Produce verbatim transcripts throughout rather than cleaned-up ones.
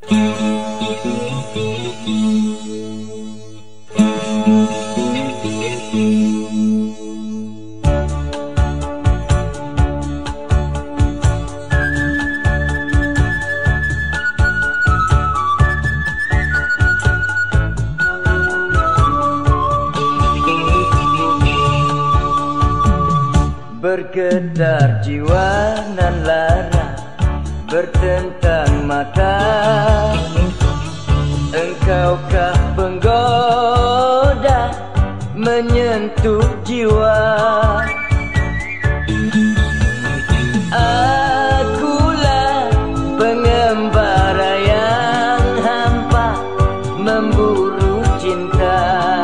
Bergetar jiwa nan lara, bertentang mata. Engkaukah penggoda menyentuh jiwa? Akulah pengembara yang hampa memburu cinta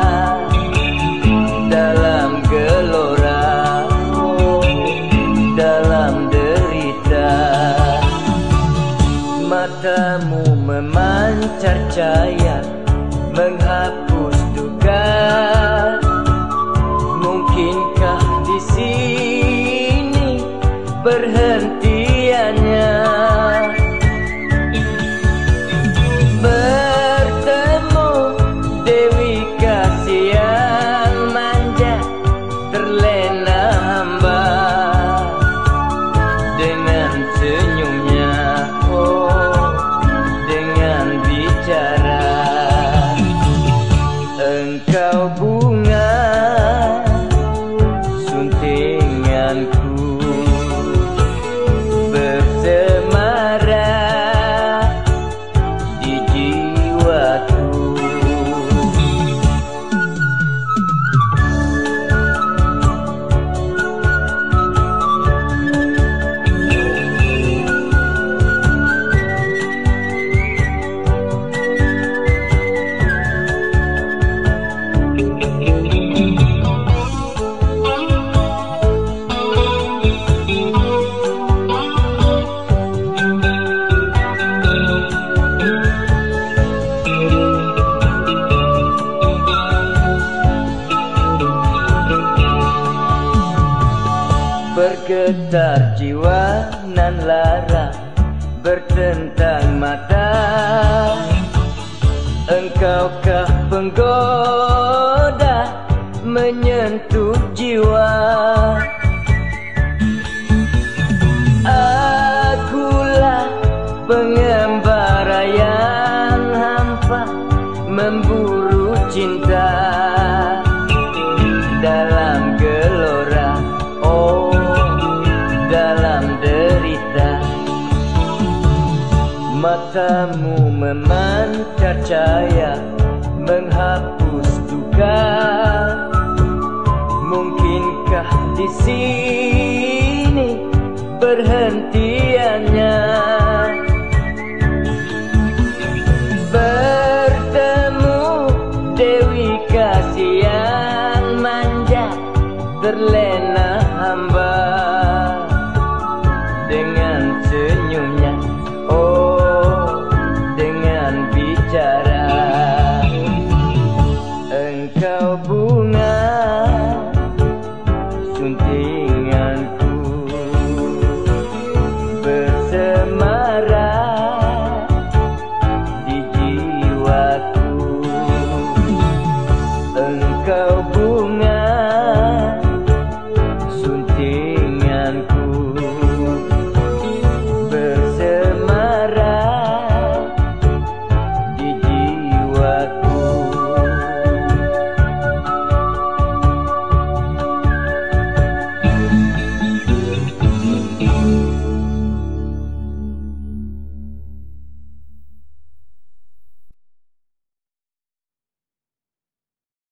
dalam gelora, dalam derita. Matamu memancar cahaya, menghapus duka. Mungkinkah di sini perhentiannya? Bertemu Dewi kasih yang manja, terlena hamba dengan senyumnya, oh, dengan bicara. Engkau bunga suntinganku, bersemara di jiwaku. Bergetar jiwa nan lara, bertentang mata. Engkaukah penggoda menyentuh jiwa? Akulah pengembara yang hampa memburu cinta dalam gelora, oh, dalam derita. Matamu memancar cahaya, menghapus duka. Mungkinkah di sini perhentiannya?